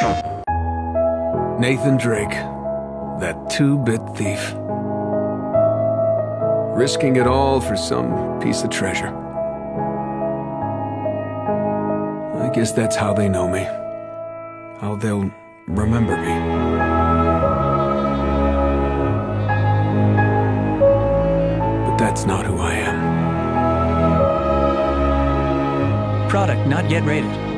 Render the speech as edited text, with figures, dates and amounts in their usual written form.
Nathan Drake, that two-bit thief. Risking it all for some piece of treasure. I guess that's how they know me. How they'll remember me. But that's not who I am. Product not yet rated.